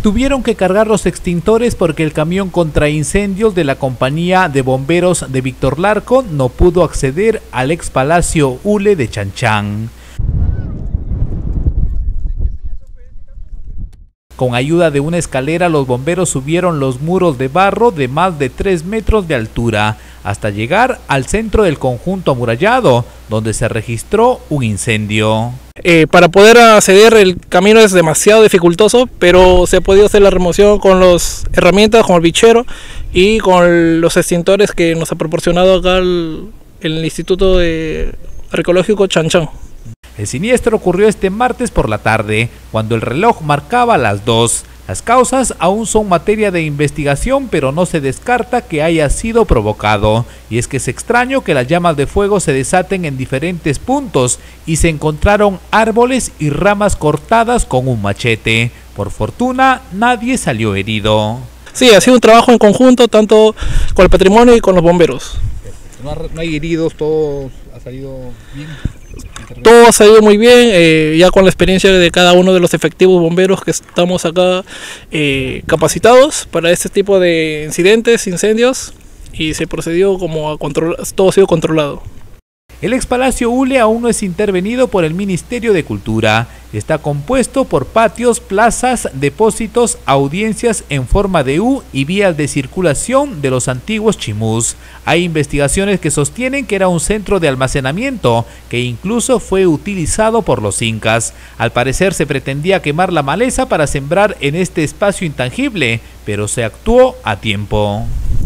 Tuvieron que cargar los extintores porque el camión contra incendios de la compañía de bomberos de Víctor Larco no pudo acceder al ex Palacio Ule de Chanchán. Con ayuda de una escalera, los bomberos subieron los muros de barro de más de 3 metros de altura hasta llegar al centro del conjunto amurallado, donde se registró un incendio. Para poder acceder el camino es demasiado dificultoso, pero se ha podido hacer la remoción con las herramientas, con el bichero y con los extintores que nos ha proporcionado acá el Instituto Arqueológico Chanchán. El siniestro ocurrió este martes por la tarde, cuando el reloj marcaba las 2. Las causas aún son materia de investigación, pero no se descarta que haya sido provocado. Y es que es extraño que las llamas de fuego se desaten en diferentes puntos y se encontraron árboles y ramas cortadas con un machete. Por fortuna, nadie salió herido. Sí, ha sido un trabajo en conjunto, tanto con el patrimonio y con los bomberos. No hay heridos, todo ha salido bien. Todo ha salido muy bien, ya con la experiencia de cada uno de los efectivos bomberos que estamos acá capacitados para este tipo de incidentes, incendios, y se procedió como a controlar, todo ha sido controlado. El ex Palacio Ule aún no es intervenido por el Ministerio de Cultura. Está compuesto por patios, plazas, depósitos, audiencias en forma de U y vías de circulación de los antiguos chimús. Hay investigaciones que sostienen que era un centro de almacenamiento que incluso fue utilizado por los incas. Al parecer se pretendía quemar la maleza para sembrar en este espacio intangible, pero se actuó a tiempo.